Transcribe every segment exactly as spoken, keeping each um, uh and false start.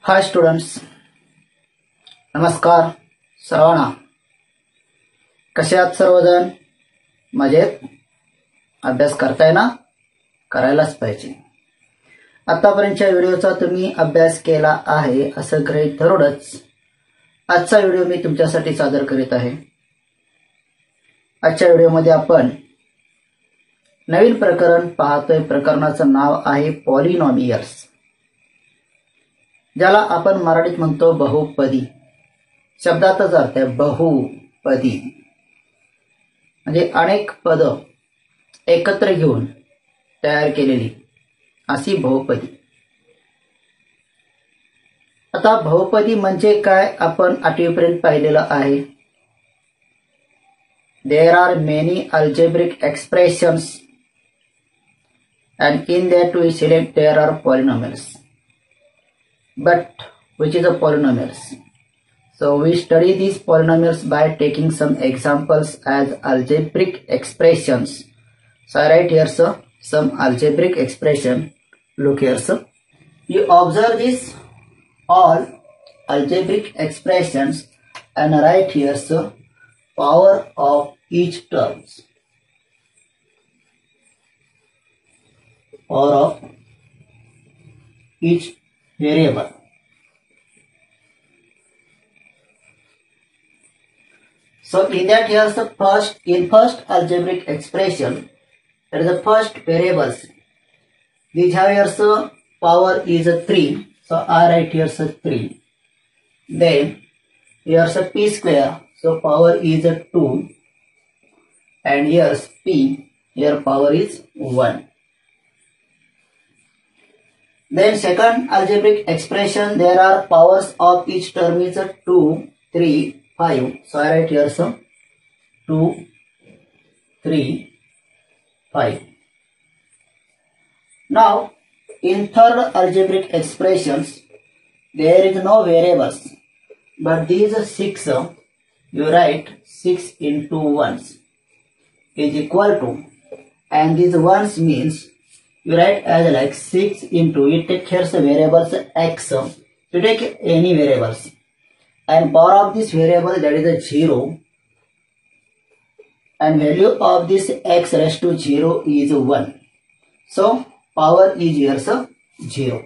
हाय students, नमस्कार सर्वांना. कसे आहात सर्वजण? मजेत? अभ्यास करताय ना? करायलाच पाहिजे. आतापर्यंतच्या व्हिडिओचा तुम्ही अभ्यास केला आहे असं गृहीत धरूनच आजचा व्हिडिओ मी तुमच्यासाठी सादर करीत आहे. आजच्या व्हिडिओमध्ये आपण नवीन प्रकरण पाहतोय. प्रकरणाचं नाव आहे पॉलिनॉमियल्स, ज्याला आपण मराठीत म्हणतो बहुपदी. शब्दातच अर्थ आहे बहुपदी, म्हणजे अनेक पद एकत्र घेऊन तयार केलेली अशी बहुपदी. आता बहुपदी म्हणजे काय आपण आठवीपर्यंत पाहिलेलं आहे. There are many algebraic expressions and in that we select there are polynomials. But which is a polynomials? So we study these polynomials by taking some examples as algebraic expressions. So I write here sir, some algebraic expression. Look here sir. You observe this all algebraic expressions and write here sir power of each terms. Power of each variable. So in that here's the first, in first algebraic expression, there is the first variables. These have here so power is a three. So I write here so three. Then here's a p square. So power is a two. And here's p. Here power is one. Then second algebraic expression, there are powers of each term is a two, three, five. So I write here some two, three, five. Now in third algebraic expressions, there is no variables, but these are six. You write six into ones is equal to, and these ones means you write as like six into, you take here the variables x, you take any variables, and power of this variable, that is a zero, and value of this x raised to zero is one. So power is here so zero.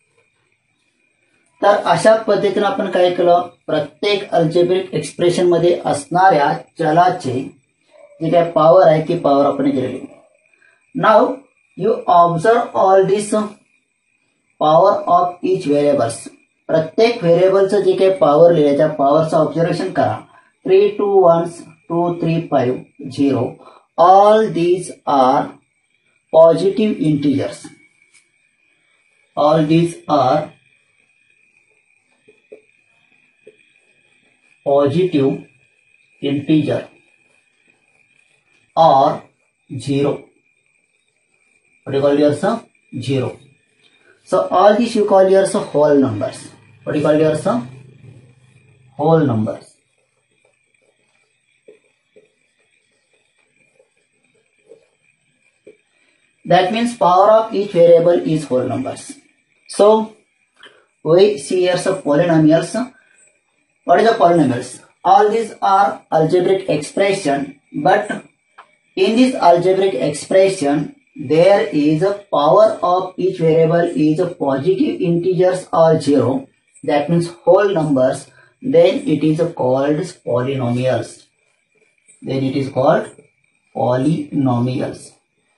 तर अशा पद्धतीने आपण काय केलं, प्रत्येक algebraic expression मध्ये असणाऱ्या चलाचे जे काय पॉवर आहे ती पॉवर आपण दिलेली. Now you observe all this power of each variables. प्रत्येक व्हेरिएबलचं जे काही पॉवर लिहिलं त्या पॉवरचं ऑब्झर्वेशन करा. Three two ones two three five zero. All these are positive integers. All these are positive integer or zero. What do you call yours? Zero. So all these you call yours whole numbers. What do you call yours? Whole numbers. That means power of each variable is whole numbers. So we see here some polynomials. What is the polynomials? All these are algebraic expression, but in this algebraic expression there is a power of each variable is a positive integers or zero. That means whole numbers. Then it is called polynomials. Then it is called polynomials.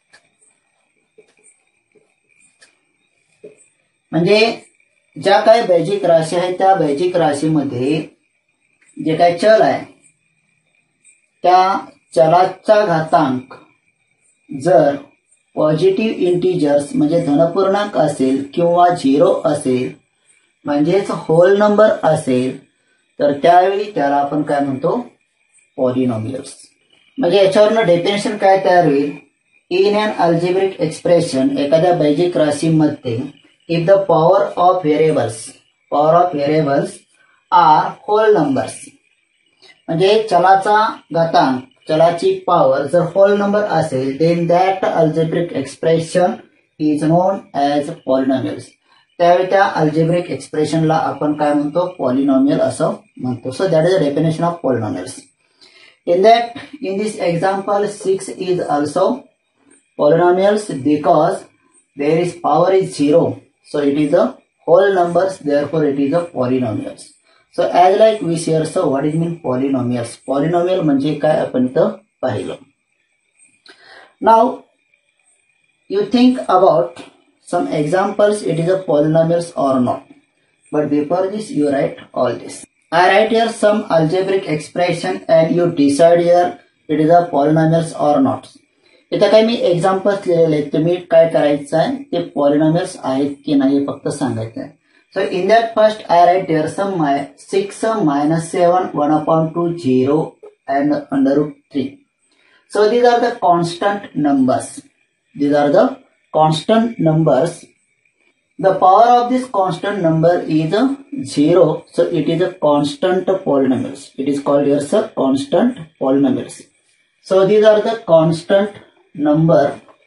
म्हणजे ज्या काही basic राशी आहेत त्या basic राशीमध्ये जे काही चल आहे त्या चलाचा घातांक जर पॉझिटिव्ह इंटिजर्स म्हणजे धनपूर्णांक असेल किंवा झिरो असेल म्हणजेच होल नंबर असेल तर त्यावेळी त्याला आपण काय म्हणतो, पॉलिनॉमियल्स. म्हणजे याच्यावरनं डेफिनेशन काय तयार होईल. इन अन अल्जेब्रिक एक्सप्रेशन, एखाद्या बेजिक राशीमध्ये if the power of variables power of variables are whole numbers, म्हणजे चलाचा घातांक चलाची पॉवर जर होल नंबर असेल then that algebraic expression is known as polynomials. त्यावेळी त्या अल्जेब्रिक एक्सप्रेशनला आपण काय म्हणतो, पॉलिनॉमियल असं म्हणतो. So that is the definition of polynomials. In that, in this example, six is also polynomials because there is power is zero. So it is a whole numbers, therefore it is a polynomials. So as like we share, so what is mean polynomials? Polynomial म्हणजे काय आपण इथं पाहिलं. Now you think about some examples, it is a polynomials or not. But before this you write all this. I write here some algebraic expression and you decide here it is a polynomials or not. इथं काय मी examples लिहिलेले आहेत, तुम्ही काय करायचं आहे ते polynomials आहेत की नाही फक्त सांगायचं आहे. So in that first I write here some my six minus seven one upon two zero and under root three. So these are the constant numbers. These are the constant numbers. The power of this constant number is zero, so it is a constant polynomials. It is called here sir constant polynomials. So these are the constant number.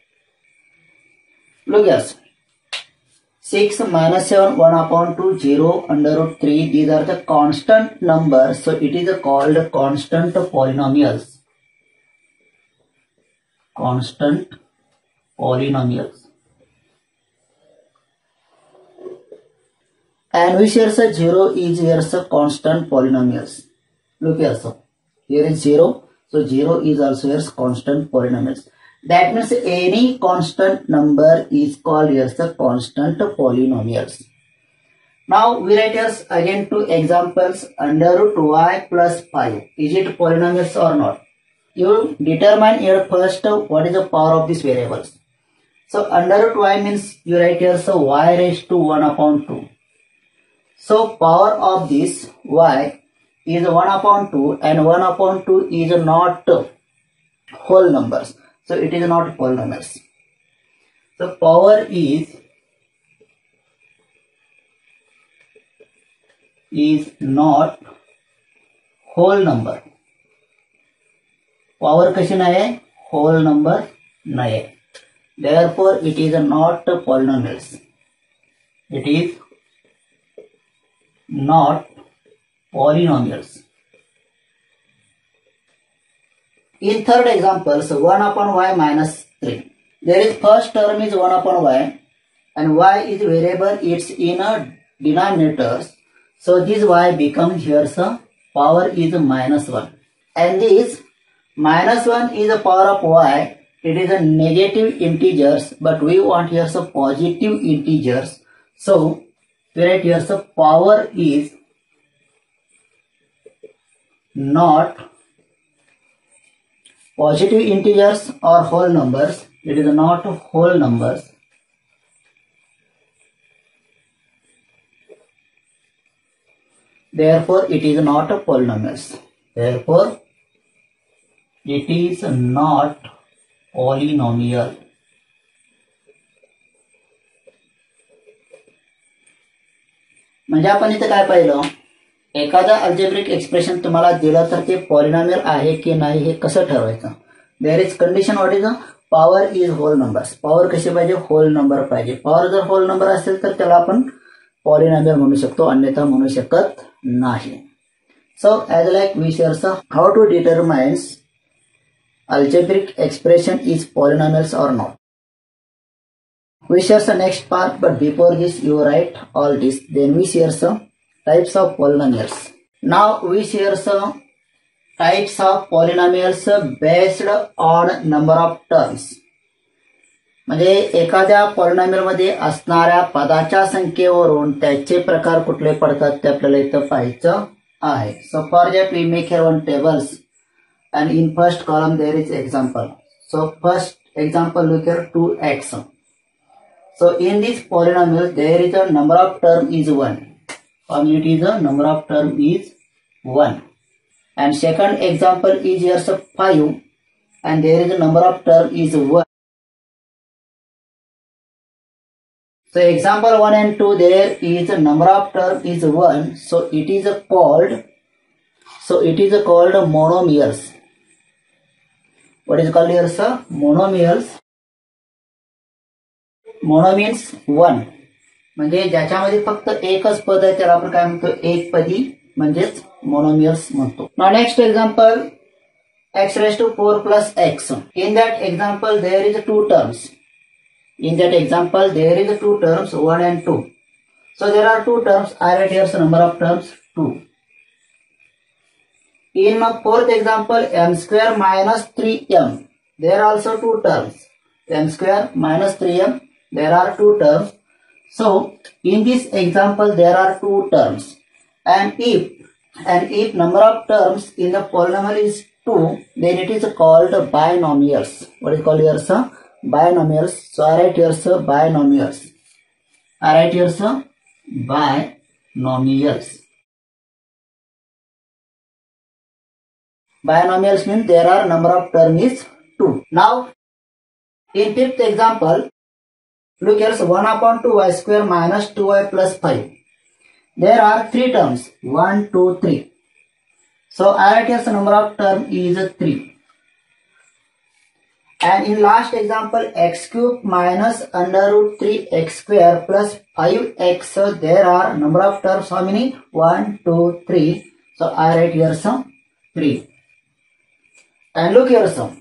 Look here, six minus seven one upon two zero under root three. These are the constant numbers, so it is called constant polynomials. Constant polynomials. And which here sir zero is here sir constant polynomials. Look here sir, here is zero, so zero is also here constant polynomials. That means any constant number is called here sir constant polynomials. Now we write here again two examples. Under root y plus five, is it polynomials or not? You determine here first what is the power of these variables. So under root y means you write here so y raised to one upon two. So power of this y is one upon two and one upon two is not whole numbers. So it is not polynomials. So power is is not whole number. Power कशी नाही, whole number नाही. Therefore it is not polynomials. It is not polynomials. In third example, so one upon y minus three. There is first term is one upon y and y is variable, it's in a denominators. So this y becomes here so power is minus one. And this minus one is the power of y. It is a negative integers, but we want here so positive integers. So we write here so power is not positive integers or whole numbers. It is not whole numbers. Therefore it is not a polynomials. Therefore it is not polynomial. म्हणजे आपण इथे काय पाहिलं, एखादा algebraic expression तुम्हाला दिलं तर ते पॉलिनॉमियल आहे की नाही हे कसं ठरवायचं. There is condition what is power is whole numbers. Power कशी पाहिजे, होल नंबर पाहिजे. पॉवर जर होल नंबर असेल तर त्याला आपण पॉलिनॉमियल म्हणू शकतो, अन्यथा म्हणू शकत नाही. So as like we shares how to determines algebraic expression is polynomials or not. We share the next part, but before this you write all this. Then we share some types of polynomials. Now we share some types of polynomials based on number of terms. म्हणजे एखाद्या polynomial मध्ये असणाऱ्या पदाच्या संख्येवरून त्याचे प्रकार कुठले पडतात ते आपल्याला इथं पाहायचं आहे. So for that we make here one tables. And in first column there is example. So first example look here two x. So in this polynomial there is a number of term is one. And it is a number of term is one. And second example is here so five. And there is a number of term is one. So example one and two there is a number of term is one. So it is a called. So it is a called monomials. What is called here sir? Monomials. Mono means one. म्हणजे ज्याच्यामध्ये फक्त एकच पद आहे त्याला आपण काय म्हणतो, एकपदी म्हणजेच मोनोमियल्स म्हणतो. Now next example, x raised to four plus x. In that example there is two terms. In that example there is two terms, one and two. So there are two terms. I write here the number of terms two. In the fourth example, m square minus three m. There are also two terms. M square minus three m. There are two terms. So in this example there are two terms. And if and if number of terms in the polynomial is two, then it is called binomials. What is called here, sir? Binomials. So I write here, sir, binomials. I write here, sir, binomials. Binomials means there are number of term is two. Now in fifth example, look here, so one upon two y square minus two y plus five. There are three terms, one, two, three. So I write here the number of term is three. And in last example, x cube minus under root three x square plus five x. So there are number of terms, how many? one, two, three. So I write here some three. And look here some.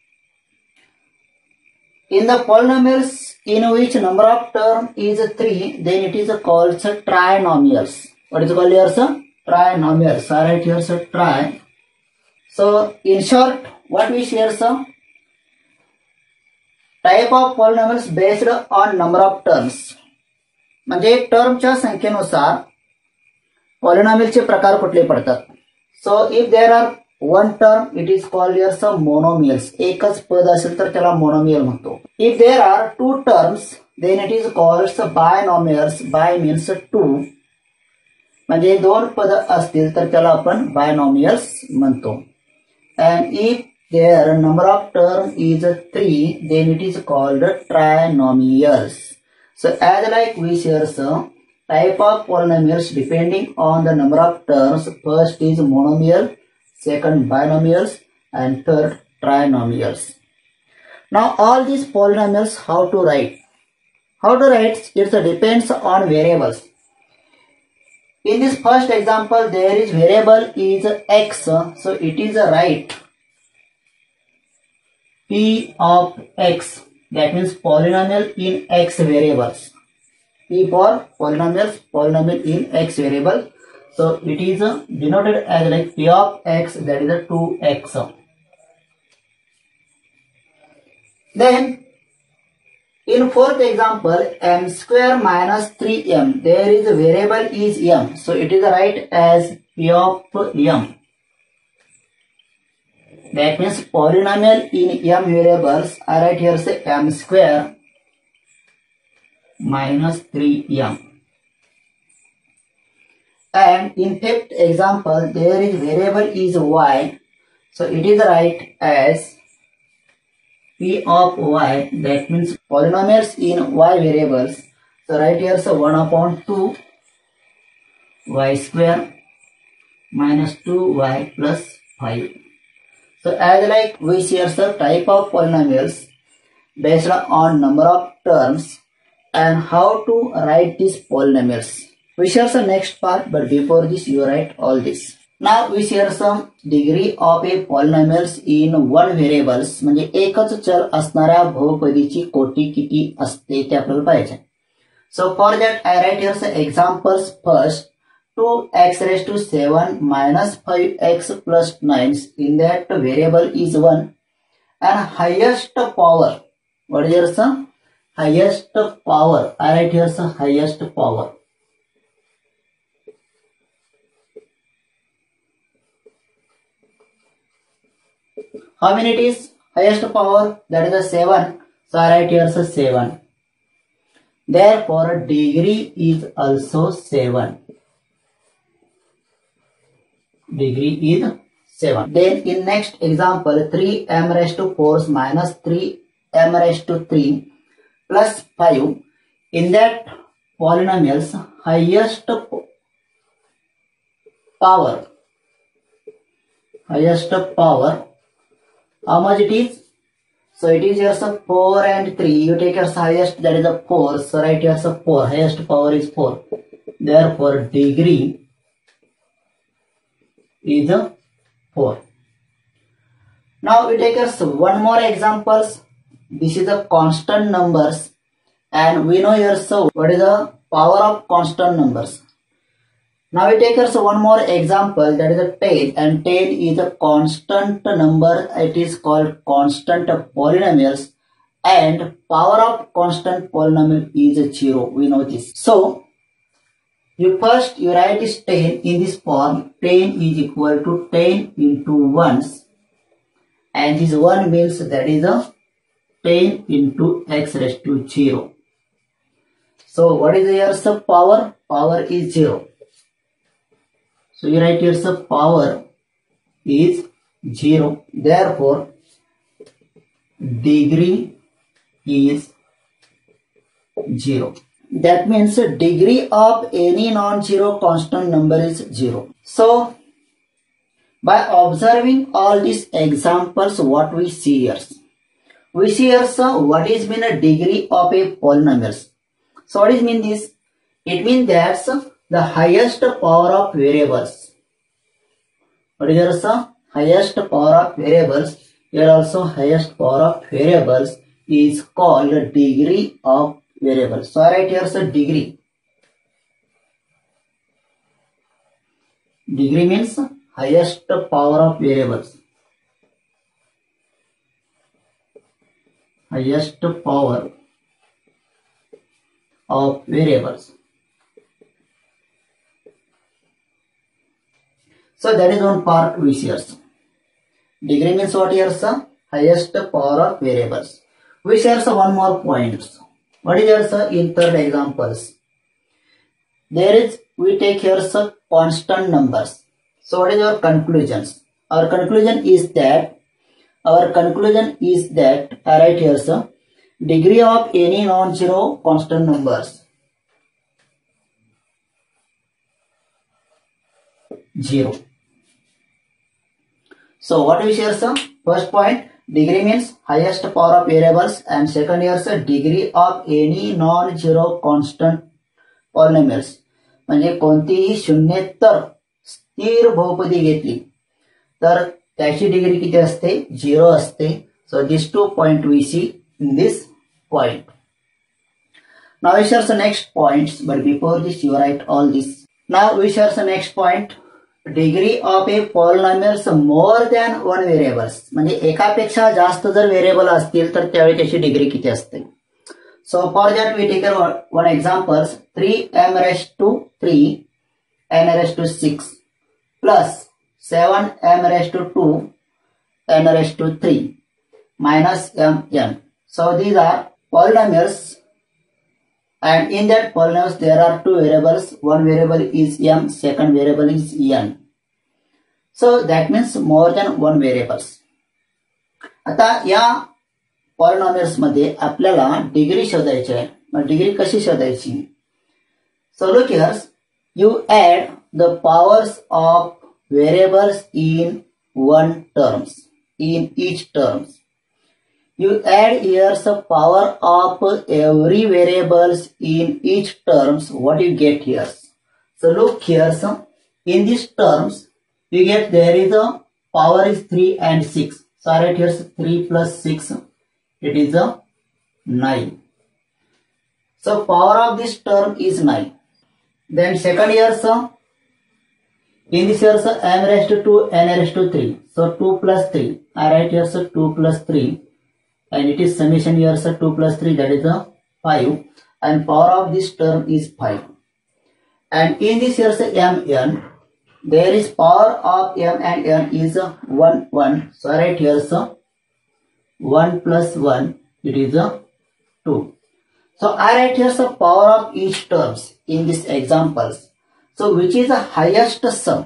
In the polynomials in which number of term is three, then it is called trinomials. What is called here, sir? Trinomials. So I write here, sir, tri. So in short, what we share, sir? Type of polynomials based on number of terms. म्हणजे टर्मच्या संख्येनुसार पॉलिनॉमियलचे प्रकार कुठले पडतात. So if there are one term, it is called here some monomials. एकच पद असेल तर त्याला मोनोमियल म्हणतो. If there are two terms, then it is called binomials. Bi means two, म्हणजे दोन पद असतील तर त्याला आपण बायनॉमियल्स म्हणतो. And if there number of term is three, then it is called trinomials. So as like we shares type of polynomials depending on the number of terms. First is monomial, second binomials, and third trinomials. Now all these polynomials, how to write? How to write? It depends on variables. In this first example, there is variable is x, so it is a right p of x. That means polynomial in x variables. P for polynomials, polynomial in x variable. So it is uh, denoted as like p of x, that is a two x. Then in fourth example, m square minus three m, there is a variable is m. So it is right as p of m. That means polynomial in m variables. I write here say m square minus three m. And in fifth example, there is variable is y. So it is right as p of y. That means polynomials in y variables. So right here, so one upon two y square minus two y plus five. So as like we share the type of polynomials based on number of terms and how to write these polynomials. We share the next part, but before this you write all this. Now we share some degree of a polynomials in one variables. म्हणजे एकच चल असणाऱ्या बहुपदीची कोटी किती असते ते आपल्याला पाहिजे. So for that I write here some examples first. two x raised to seven minus five x plus nine. In that variable is one and highest power. What is your sum? Highest power. I write here some highest power. How many it is? Highest power, that is a seven. So I write here some seven. Therefore degree is also seven. Degree is seven. Then in next example, three m raised to four minus three m raised to three plus five. In that polynomials, highest power, highest power, how much it is? So it is here so four and three. You take your highest, that is a four. So write here so four. Highest power is four. Therefore, degree is a four. Now we take us one more examples. This is a constant numbers, and we know here so what is the power of constant numbers. Now we take us one more example, that is a ten, and ten is a constant number. It is called constant polynomials, and power of constant polynomial is zero. We know this. So you first you write this ten in this form. ten is equal to ten into ones, and this one means that is a ten into x raised to zero. So what is here the power? Power is zero. So you write here the power is zero. Therefore, degree is zero. That means the degree of any non-zero constant number is zero. So by observing all these examples, what we see here? We see here so what is mean a degree of a polynomial. So what is mean this? It means that the highest power of variables. What is here so highest power of variables? Here also highest power of variables is called degree of variables. So I write here so degree. Degree means highest power of variables. Highest power of variables. So that is one part we see here. Degree means what here sir? Highest power of variables. We share so one more point. What is here sir? In third examples, there is we take here sir constant numbers. So what is our conclusions? Our conclusion is that our conclusion is that I write here sir, degree of any non-zero constant numbers zero. So what we share sir? First point, degree means highest power of variables, and second here sir, degree of any non-zero constant polynomials. म्हणजे कोणतीही शून्येतर स्थिर बहुपदी घेतली तर त्याची degree किती असते? Zero असते. So this two point we see in this point. Now we share the next points, but before this you write all this. Now we share the next point. Degree of a polynomials more than one variables. म्हणजे एकापेक्षा जास्त जर variable असतील तर त्यावेळी त्याची degree किती असते? So for that we take one example, three m raised to three n raised to six plus seven m raised to two n raised to three minus mn. So these are polynomials, and in that polynomials there are two variables. One variable is m, second variable is n. So that means more than one variables. आता या polynomials मध्ये आपल्याला degree शोधायची आहे. मग degree कशी शोधायची? So look here, you add the powers of variables in one terms, in each terms. You add here the power of every variables in each terms. What you get here? So look here, so in these terms you get there is a power is three and six. So I write here three plus six. It is a nine. So power of this term is nine. Then second here, so in this here, so m raised to two, n raised to three. So two plus three. I write here so two plus three. And it is summation here, so two plus three, that is a five, and power of this term is five. And in this here, so mn, there is power of m and n is a one one. So I write here, so one plus one, it is a two. So I write here the power of each terms in these examples. So which is the highest sum?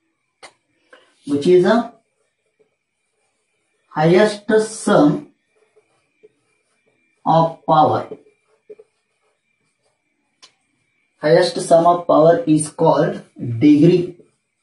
Which is the highest sum of power? Highest sum of power is called degree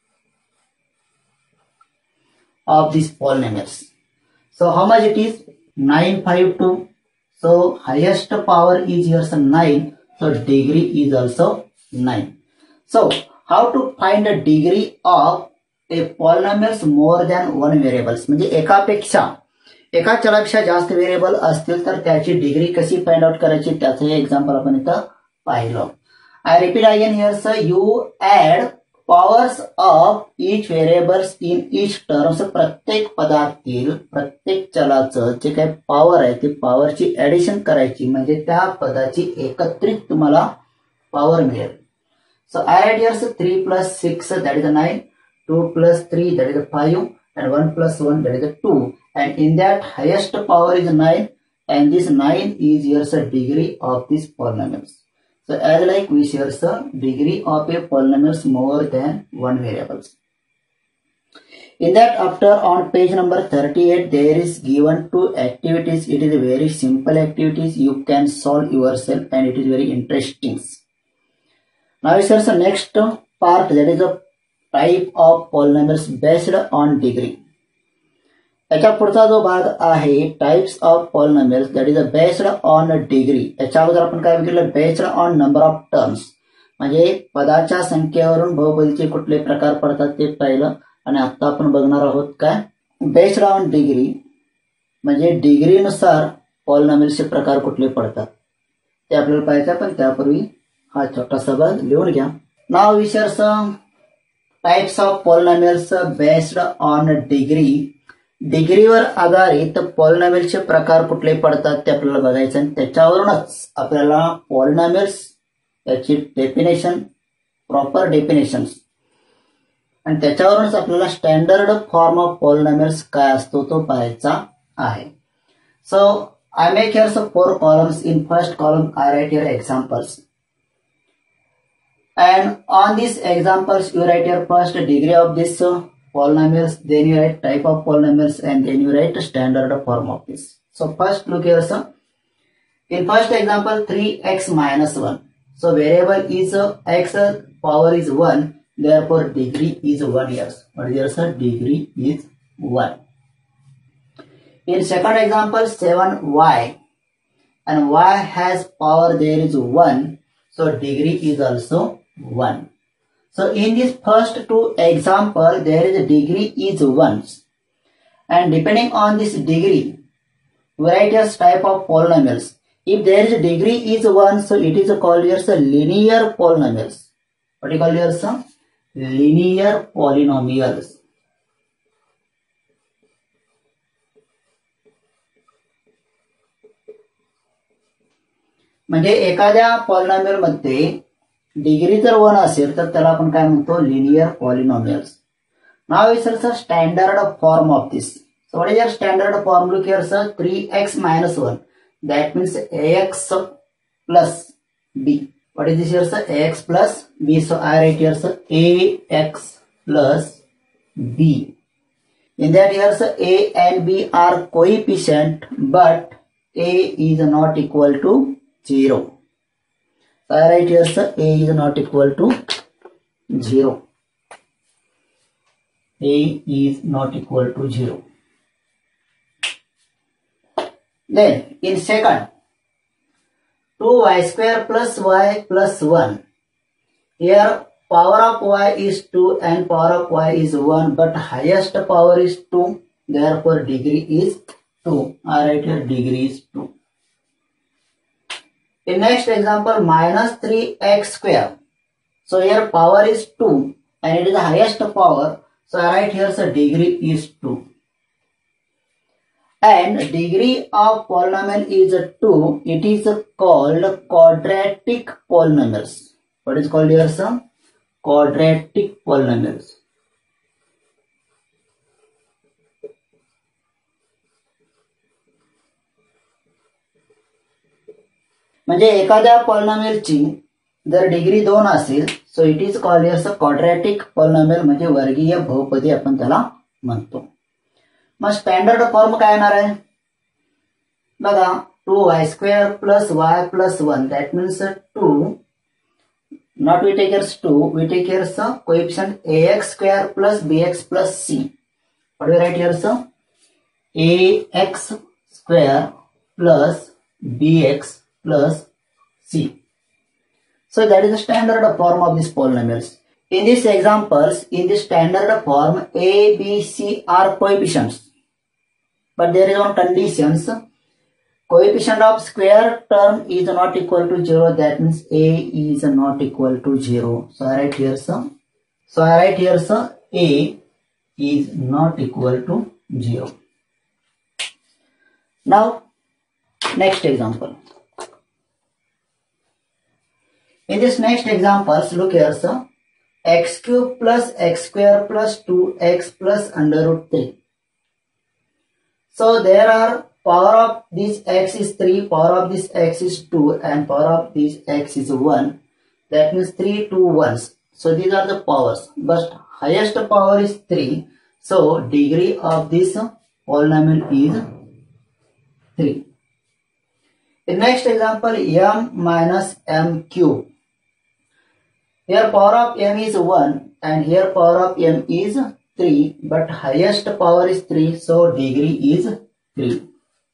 of these polynomials. So how much it is? nine five two. So highest power is here nine. So degree is also nine. So how to find the degree of a polynomials more than one variables? म्हणजे एकापेक्षा एका चलापेक्षा जास्त variable असतील तर त्याची degree कशी find out करायची त्याचं हे एक्झाम्पल आपण इथं पाहिलं. I repeat again here sir, you add powers of each variables in each terms. प्रत्येक पदातील प्रत्येक चलाचं जे काही पॉवर आहे ते पॉवरची ऍडिशन करायची म्हणजे त्या पदाची एकत्रित तुम्हाला पॉवर मिळेल. So I write here sir three plus six that is nine, two plus three that is five, and one plus one that is two, and in that highest power is nine, and this nine is here sir degree of this polynomials. So as like we share sir degree of a polynomials more than one variables. In that after on page number thirty-eight there is given two activities. It is very simple activities, you can solve yourself and it is very interesting. Now we share the next part, that is a type of polynomials based on degree. याच्या पुढचा जो भाग आहे types of polynomials that is based on degree. याच्या अगोदर आपण काय बघितलं, based on number of terms म्हणजे पदाच्या संख्येवरून बहुपदीचे कुठले प्रकार पडतात ते पाहिलं. आणि आता आपण बघणार आहोत काय बेस्ड ऑन डिग्री म्हणजे डिग्रीनुसार पॉलिनॉमियल्सचे प्रकार कुठले पडतात ते आपल्याला पाहायचं. पण त्यापूर्वी हा छोटासा भाग लिहून घ्या. नाव विचार types of polynomials based on degree. डिग्रीवर आधारित पॉलिनॉमियलचे प्रकार कुठले पडतात ते आपल्याला बघायचं आणि त्याच्यावरूनच आपल्याला पॉलिनॉमियल्स याची डेफिनेशन प्रॉपर डेफिनेशन्स आणि त्याच्यावरूनच आपल्याला स्टँडर्ड फॉर्म ऑफ पॉलिनॉमियल्स काय असतो तो पाहायचा आहे. So I make here some four columns. In first column I write here examples and on these examples you write your first degree of this uh, polynomials, then you write type of polynomials, and then you write standard form of this. So first look here sir, in first example three x minus one. So variable is uh, x uh, power is one, therefore degree is one years. What is here sir? Degree is one. In second example seven y and y has power there is one, so degree is also one. So in this first two example there is a degree is one, and depending on this degree various type of polynomials. If there is a degree is one, so it is called here a linear polynomials. What do you call here sir? Linear polynomials. म्हणजे एखाद्या polynomial मध्ये degree जर one असेल तर त्याला आपण काय म्हणतो linear polynomials. Now is sir standard form of this. So what is your standard form? Look here sir three x minus one, that means ax plus b. What is this here sir? Ax plus b. So I write here sir ax plus b. In that here sir a and b are coefficient but a is not equal to zero. So I write here sir a is not equal to zero. A is not equal to zero. Then in second two y square plus y plus one. Here power of y is two and power of y is one, but highest power is two, therefore degree is two. I write here degree is two. In next example minus three x square. So here power is two and it is the highest power. So I write here so degree is two. And degree of polynomial is two. It is called quadratic polynomials. What is called here sir? Quadratic polynomials. म्हणजे एखाद्या पॉलिनॉमियलची जर degree दोन असेल so it is called here a quadratic polynomial म्हणजे वर्गीय बहुपदी आपण त्याला म्हणतो. मग स्टँडर्ड फॉर्म काय येणार आहे बघा two y square plus y plus one that means two not we take here's two we take here's coefficient ax square plus bx plus c. What we write here's ax square plus bx plus c. So that is the standard form of these polynomials. In these examples, in the standard form, a, b, c are coefficients. But there is one conditions. Coefficient of square term is not equal to zero. That means a is not equal to zero. So I write here some. So I write here some a is not equal to zero. Now, next example. In this next examples, look here, sir. X cube plus x square plus two x plus under root three. So there are power of this x is three, power of this x is two, and power of this x is one. That means three, two, ones. So these are the powers. But highest power is three. So degree of this polynomial is three. In next example, m minus m cube. Here power of m is one and here power of m is three, but highest power is three, so degree is three.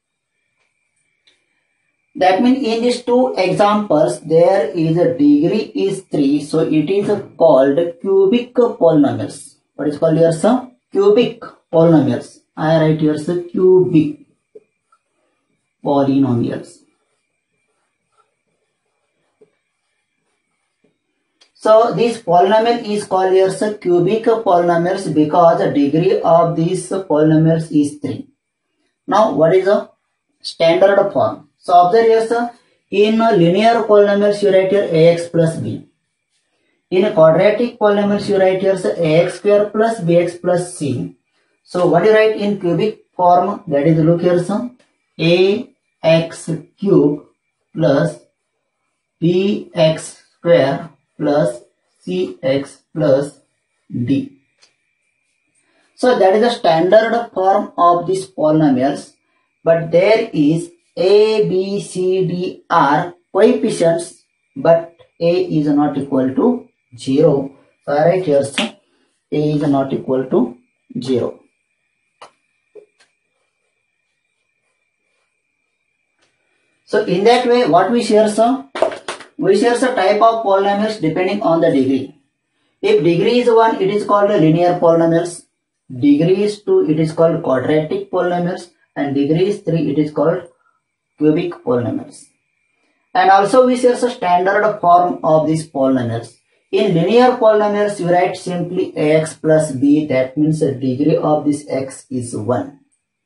That means in these two examples there is a degree is three, so it is called cubic polynomials. What is called here, sir? Cubic polynomials. I write here, sir, cubic polynomials. So this polynomial is called here as cubic polynomials because the degree of these polynomials is three. Now what is the standard form? So observe here, sir, in linear polynomials you write here ax plus b. In quadratic polynomials you write here sir, ax square plus bx plus c. So what you write in cubic form? That is, look here, sir, ax cube plus bx square plus cx plus d. So that is the standard form of these polynomials, but there is a, b, c, d are coefficients, but a is not equal to zero. So I write here, so a is not equal to zero. So in that way, what we share, sir? We share a type of polynomials depending on the degree. If degree is one, it is called linear polynomials. Degree is two, it is called quadratic polynomials. And degree is three, it is called cubic polynomials. And also we share a standard form of these polynomials. In linear polynomials, you write simply ax plus b. That means the degree of this x is one.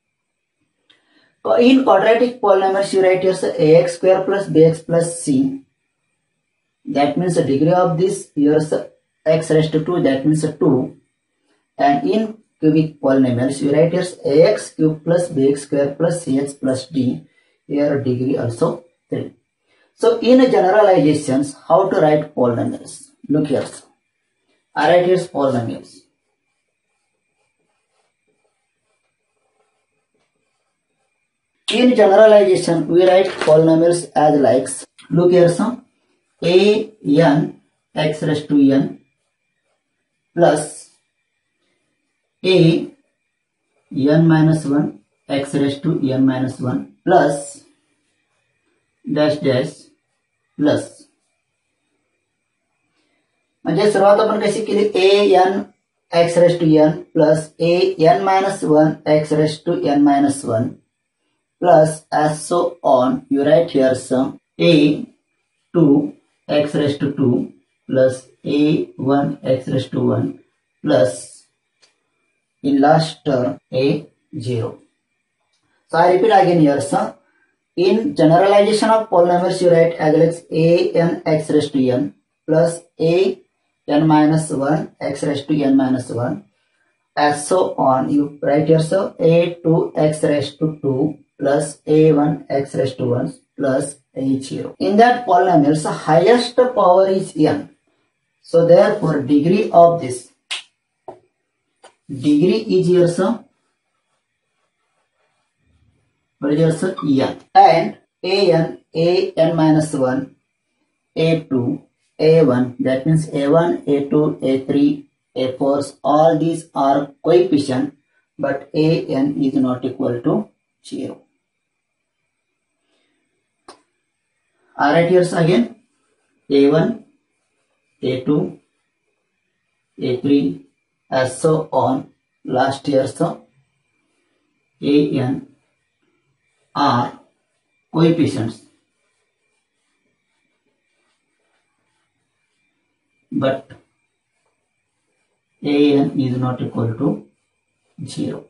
In quadratic polynomials, you write here ax square plus bx plus c. That means the degree of this here is x raised to two, that means two. And in cubic polynomials, you write here ax cube plus bx square plus cx plus d. Here degree also three. So in generalizations, how to write polynomials? Look here. I write here polynomials. In generalization, we write polynomials as likes. Look here, some a n x raised to n plus a n minus one x raised to n minus one plus dash dash plus. म्हणजे सुरुवात आपण कशी केली? a n x raised to n plus a n minus one x raised to n minus one plus as so on. You write here some a two x raised to two plus a one x raised to one plus in last term a zero. So I repeat again here, sir. In generalization of polynomials, you write as a n x raised to n plus a n minus one x raised to n minus one as so on. You write here, sir, a two x raised to two plus a one x raised to one plus a zero. In that polynomials, highest power is n. So therefore, degree of this degree is here, sir, what is here, sir, n. And a n, a n minus one, a two, a one, that means a one, a two, a three, a four, all these are coefficient, but a n is not equal to zero. I write here again A one, A two, A three, as so on. Last year so A N are coefficients, but A N is not equal to zero.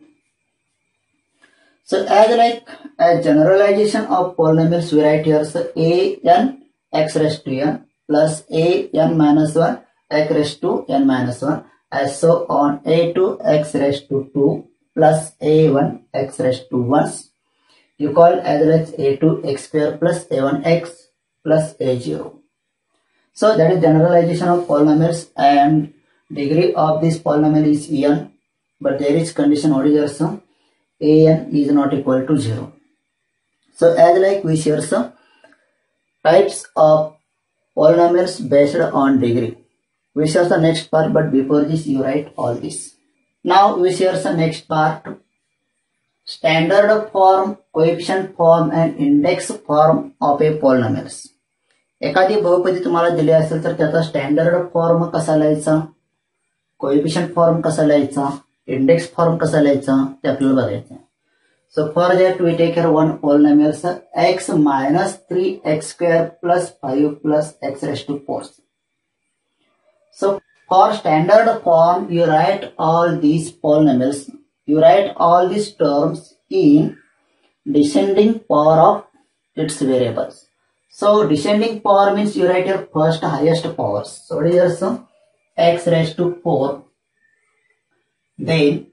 So as like a generalization of polynomials, we write here so A N x raised to n plus A N minus one x raised to n minus one, as so on A two x raised to two plus A one x raised to one. You call as like A two x square plus A one x plus A zero. So that is generalization of polynomials, and degree of this polynomial is n, but there is condition what is here so A N is not equal to zero. So as like we share some types of polynomials based on degree. We share the next part, but before this you write all this. Now we share the next part. Standard form, coefficient form and index form of a polynomials. एखादी बहुपदी तुम्हाला दिली असेल तर त्याचा standard form कसा लिहायचा, coefficient form कसा लिहायचा, इंडेक्स फॉर्म कसा लिहायचा ते आपल्याला बघायचं. So for that we take here one polynomial sir, x minus three x square plus five plus x raised to four. So for standard form you write all these polynomials, you write all these terms in descending power of its variables. So descending power means you write your first highest powers. So what is your sum? X raised to four, then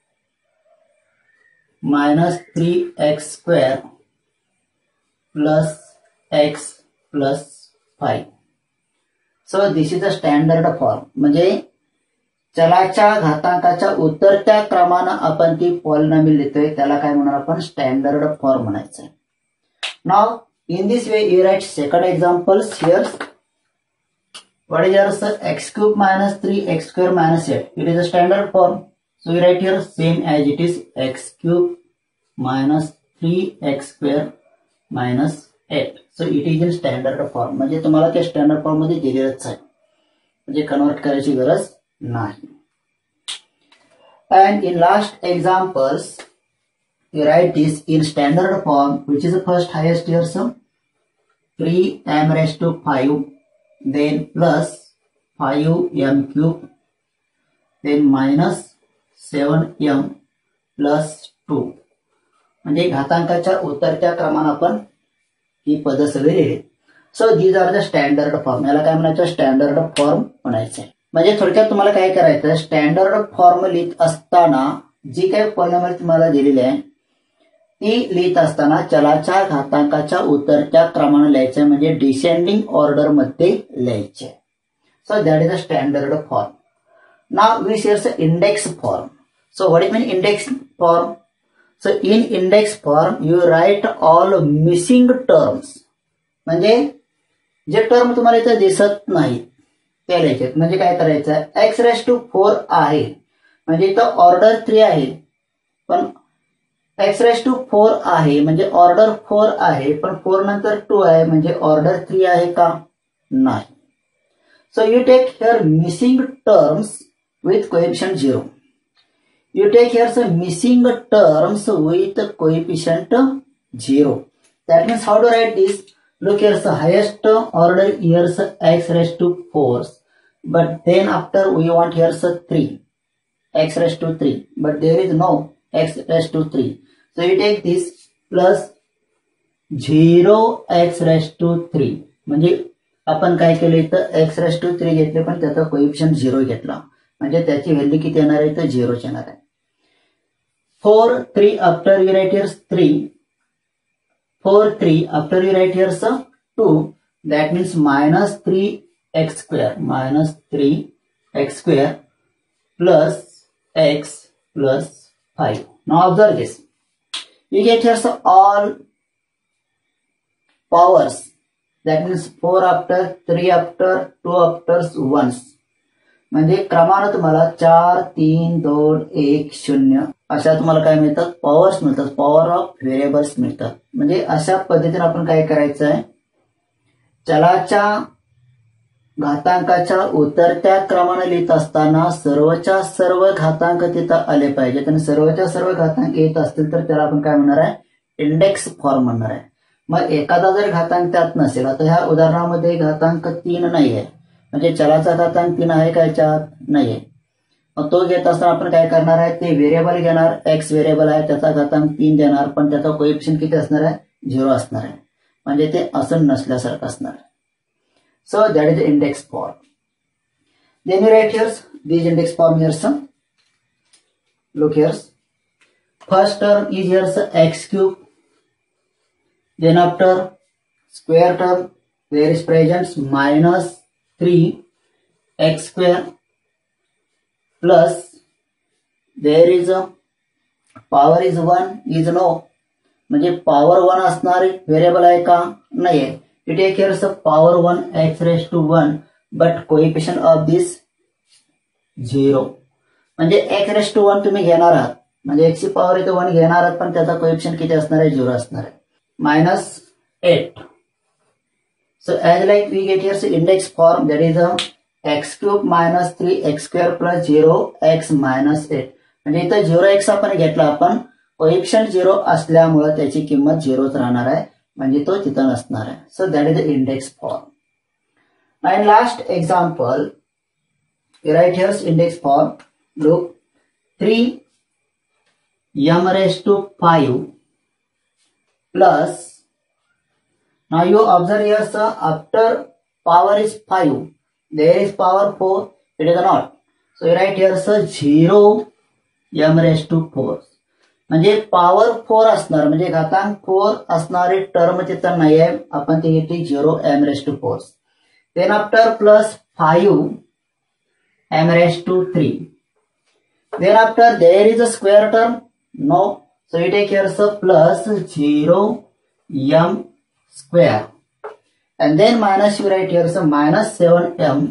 minus three x square plus x plus five. So this is the standard form. म्हणजे चलाच्या घातांकाच्या उतरत्या क्रमाने आपण ती polynomial लिहितोय त्याला काय म्हणणार आपण स्टँडर्ड फॉर्म म्हणायचं. Now in this way you write second examples here. What is your sir? X cube minus three x square minus eight. It is a standard form. So we write here same as it is x cube minus three x square minus eight. So it is in standard form. म्हणजे तुम्हाला ते standard form मध्ये दिलेलंच आहे, म्हणजे convert करायची गरज नाही. And in last examples you write this in standard form, which is the first highest here sum three m raised to five, then plus five m cube, then minus seven m plus two. म्हणजे घातांकाच्या उतरत्या क्रमाने आपण ही पद सगळी लिहिली. So these are the standard form. याला काय म्हणायचं स्टँडर्ड फॉर्म म्हणायचं. म्हणजे थोडक्यात तुम्हाला काय करायचं स्टँडर्ड फॉर्म लिहित असताना जी काही पॉलिनॉमियल तुम्हाला दिलेली आहे ती लिहित असताना चलाच्या घातांकाच्या उतरत्या क्रमाने लिहायचं, म्हणजे डिसेंडिंग ऑर्डर मध्ये लिहायचे. So that is the standard form. Now we shares index form. So what is mean index form? So in index form you write all missing terms. म्हणजे जे टर्म तुम्हाला इथे दिसत नाहीत ते लिहायचे. म्हणजे काय करायचं एक्स रेस टू फोर आहे म्हणजे इथं ऑर्डर थ्री आहे, पण एक्स रेस टू फोर आहे म्हणजे ऑर्डर फोर आहे, पण फोर नंतर टू आहे म्हणजे ऑर्डर थ्री आहे का? नाही. So you take here missing terms with coefficient zero. You take here some missing terms with coefficient zero. That means how to write this? Look here, the highest order here is x raised to four, but then after we want here is three, x raised to three, but there is no x raised to three. So you take this plus zero x raised to three. म्हणजे आपण काय केलं इथं x raised to three घेतले पण त्याचा coefficient zero घेतला, म्हणजे त्याची व्हॅल्यू किती येणार आहे तर झिरो येणार आहे. four three after you write here three, four three after you write here so two, that means minus three x square, minus three x square plus x plus five. Now observe this, you get here so all powers, that means four after three after two after once, म्हणजे क्रमानं तुम्हाला चार तीन दोन एक शून्य अशा तुम्हाला काय मिळतात पॉवर्स मिळतात, पॉवर ऑफ व्हेरिएबल्स मिळतात. म्हणजे अशा पद्धतीने आपण काय करायचं आहे चलाच्या घातांकाच्या उतरत्या क्रमाने लिहित असताना सर्वच्या सर्व घातांक तिथं आले पाहिजेत आणि सर्वच्या सर्व घातांक येत असतील तर त्याला आपण काय म्हणणार आहे, इंडेक्स फॉर्म म्हणणार आहे. मग एखादा जर घातांक त्यात नसेल, आता ह्या उदाहरणामध्ये घातांक तीन नाहीये, म्हणजे चलाचा घातांक तीन आहे का याच्यात, नाहीये. मग तो घेत असताना आपण काय करणार आहे, ते व्हेरिएबल घेणार, एक्स व्हेरिएबल आहे त्याचा घातांक तीन देणार, पण त्याचा कोएफिशियंट किती असणार आहे, झिरो असणार आहे, म्हणजे ते असं नसल्यासारखं असणार आहे. So that is the index form. Then you write here these index form here some. Look here. First term is here so x cube. Then after square term there is present minus three x square plus there is a power is one is no. म्हणजे power one असणारी variable आहे का, नाही आहे. You take here as a power one x raised to one, but coefficient of this zero. म्हणजे x raised to one तुम्ही घेणार आहात, म्हणजे x ची पॉवर इथे वन घेणार आहात, पण त्याचा कोएफिशियंट किती असणार आहे, झिरो असणार आहे. Minus eight. So as like we get here index form that is a x cube minus three x square plus zero x minus eight. म्हणजे इथं झिरो एक्स आपण घेतला, आपण कोएफिशियंट झिरो असल्यामुळे त्याची किंमत झिरोच राहणार आहे, म्हणजे तो तिथं नसणार आहे. So that is the index form. And last example write here's index form. Look, three m raise to five plus, now you observe here's after power is five there is power four, it is not. So you write here's zero m raise to four, म्हणजे power four असणार, म्हणजे घातांक four असणारी term तिथं नाही आहे, आपण ती घेतली zero m raise to four. Then after plus five m raise to three. Then after there is a square term, no. So you take here plus zero m square and then minus you write here minus seven m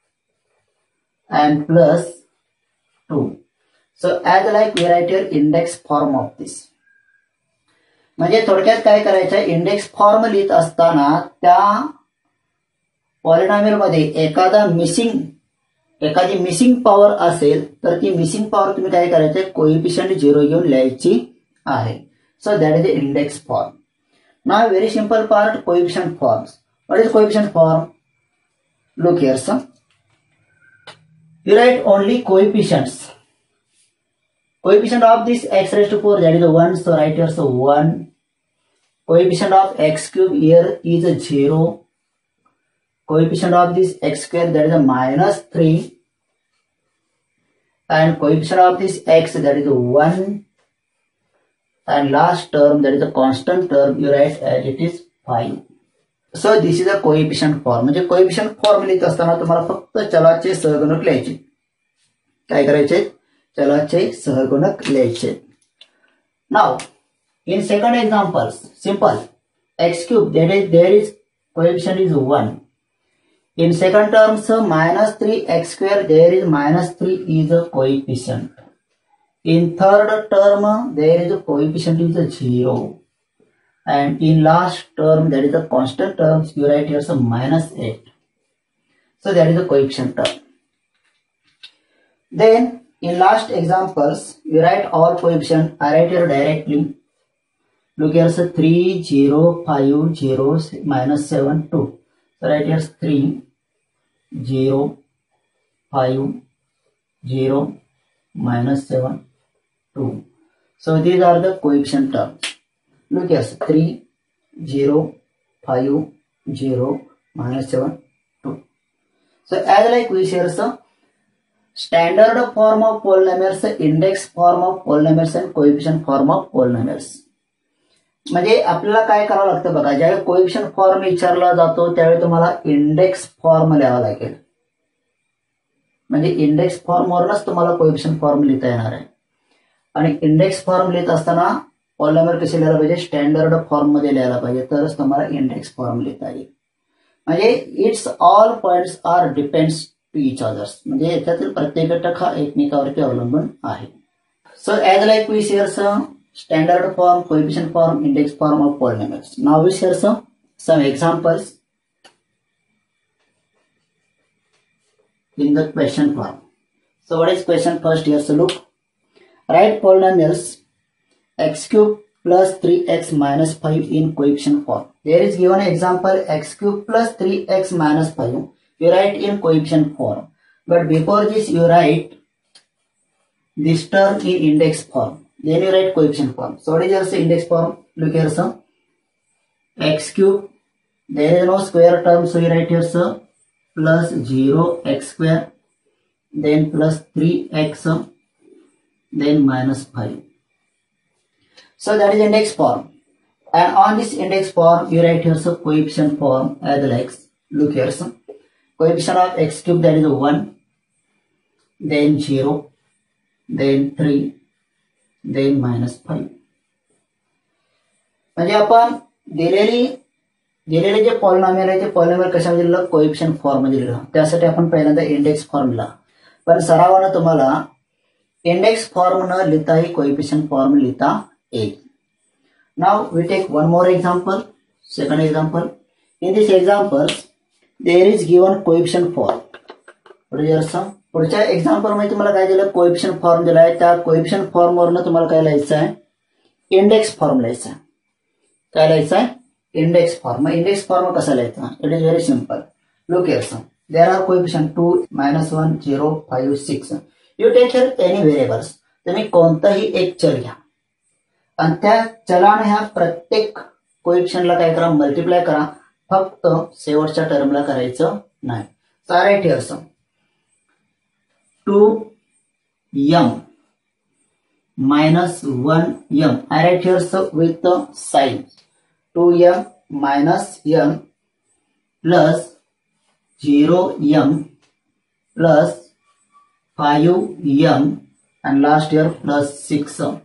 and plus two. So as like we write here index form of this. म्हणजे थोडक्यात काय करायचं, index form लिहित असताना त्या polynomial मध्ये एखादा missing एखादी मिसिंग पॉवर असेल तर ती मिसिंग पॉवर तुम्ही काय करायचं, कोएफिशियंट झिरो घेऊन लिहायची आहे. So that is the index form. Now very simple part, coefficient forms. What is coefficient form? Look here, sir. You write only coefficients. Coefficient of this x raised to four, that is one. So write here so one. Coefficient of x cube here is a zero. Coefficient of this x square, that is a minus three. And coefficient of this x, that is a one. And last term, that is a constant term, you write as it is five. So this is a coefficient form. म्हणजे coefficient form लिहित असताना तुम्हाला फक्त चलाचे सहगुणक लिहायचे. काय करायचे, चलाचे सहगुणक लिहायचे. Now in second example simple, x cube that is there is coefficient is one. In second terms minus three x square there is minus three is a coefficient. In third term there is a coefficient is a zero. And in last term, that is the constant terms, you write here some minus eight. So that is the coefficient term. Then in last examples, you write all coefficient. I write here directly. Look here, so three, zero, five, zero, minus seven, two. So write here three, zero, five, zero, minus seven, two. So these are the coefficient terms. Look here, three, zero, five, zero, minus seven, two. So as like we share some standard form of polynomials, index form of polynomials and coefficient form of polynomials. म्हणजे आपल्याला काय करावं लागतं बघा, ज्यावेळी coefficient form विचारला जातो त्यावेळी तुम्हाला इंडेक्स फॉर्म लिहावा लागेल. म्हणजे इंडेक्स फॉर्मवरूनच तुम्हाला कोएफिशियंट फॉर्म लिहिता येणार आहे. आणि इंडेक्स फॉर्म लिहित असताना पॉलिनॉमियल कसे लिहायला पाहिजे, स्टँडर्ड फॉर्म मध्ये लिहायला पाहिजे, तरच तुम्हाला इंडेक्स फॉर्म लिहिता येईल. म्हणजे it's all points are depends to each others. म्हणजे याच्यातील प्रत्येक घटक हा एकमेकावरती अवलंबून आहे. So as like we share some standard form, coefficient form, index form of polynomials. Now we share some some examples. in the question form. So what is question first here? So look, write polynomials x cube plus three x minus five in coefficient form. There is given example x cube plus three x minus five. You write in coefficient form. But before this you write this term in index form. Then you write coefficient form. So what is your index form? Look here, sir. X cube. There is no square term, so you write here, sir, plus zero x square, then plus three x, then minus five. So that is index form. And on this index form, you write here, sir, coefficient form as like, look here, sir. Coefficient of x cube, that is one, then zero, then three, then minus five. म्हणजे आपण दिलेली दिलेले जे polynomial आहे ते polynomial कशामध्ये लिहिलं? Coefficient form मध्ये लिहिलं. त्यासाठी आपण पहिल्यांदा इंडेक्स फॉर्म लिहिला. पण सरावानं तुम्हाला इंडेक्स फॉर्म न लिहिताही कोएफिशिएंट फॉर्म लिहिता येईल. Now we take one more example. Second example. In this example there is given coefficient form. पुढच्या एक्झाम्पल मध्ये तुम्हाला काय दिलं? कोएफिशिएंट फॉर्म दिलाय. त्या कोएफिशिएंट फॉर्म वरनं तुम्हाला काय लिहायचं आहे? इंडेक्स फॉर्म लिहायचा आहे. काय लिहायचं आहे? Index form. इंडेक्स फॉर्म कसा लिहायचा? It is very simple. Look here some. There are coefficient two, minus one, zero, five, six. You take here any variables. तुम्ही कोणताही एक चल घ्या आणि त्या चलाने ह्या प्रत्येक कोएफिशिएंटला काय करा? मल्टिप्लाय करा. फक्त शेवटच्या टर्मला करायचं नाही. So I write here some two m minus one m. I write here so with the sign two m minus m plus zero m plus five m and last here plus six m.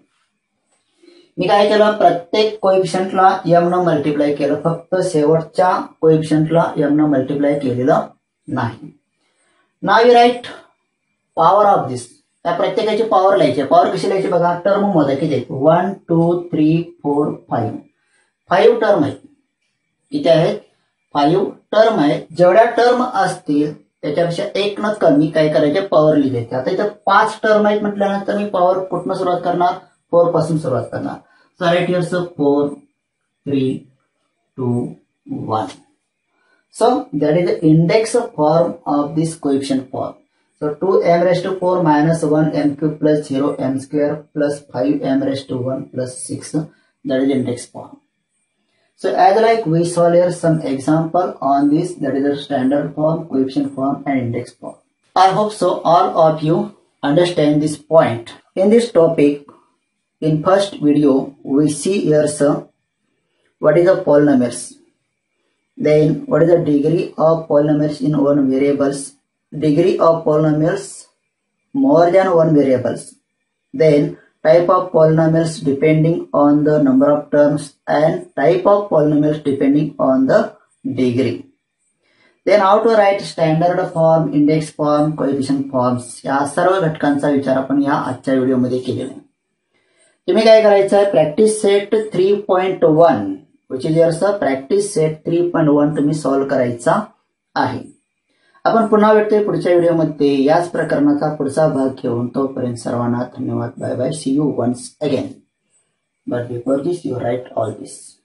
मी काय केलं? प्रत्येक कोएफिशिएंटला m न multiply केलं. फक्त शेवटच्या कोएफिशिएंटला m न multiply केलेलं नाही. Now you write power of this. त्या प्रत्येकाची पॉवर लिहायची. पॉवर कशी लिहायची बघा? टर्म मोजा किती आहेत? One, two, three, four, five. Five term आहेत. किती आहेत? फाईव्ह टर्म आहेत. जेवढ्या टर्म असतील त्याच्यापेक्षा एक न कमी काय करायचे? पॉवर लिहायचे. आता इथं पाच टर्म आहेत म्हटल्यानंतर मी पॉवर कुठनं सुरुवात करणार? फोर पासून सुरुवात करणार. So write here so four, three, two, one. So that is the index form of this coefficient form. So two m raised to four minus one m cube plus zero m square plus five m raised to one plus six. That is index form. So as like we saw here some example on this, that is the standard form, coefficient form and index form. I hope so all of you understand this point. In this topic, in first video, we see here sir, what is the polynomials. Then what is the degree of polynomials in one variables. Degree of polynomials more than one variables. Then type of polynomials depending on the number of terms and type of polynomials depending on the degree. Then how to write standard form, index form, coefficient forms. या सर्व घटकांचा विचार आपण या आजच्या व्हिडिओमध्ये केलेला आहे. तुम्ही काय करायचं आहे? Practice set three point one which is your practice set three point one तुम्ही सॉल्व्ह करायचा आहे. आपण पुन्हा भेटतोय पुढच्या व्हिडिओमध्ये याच प्रकरणाचा पुढचा भाग घेऊन. तोपर्यंत सर्वांना धन्यवाद. Bye bye. See you once again. But before this you write all this.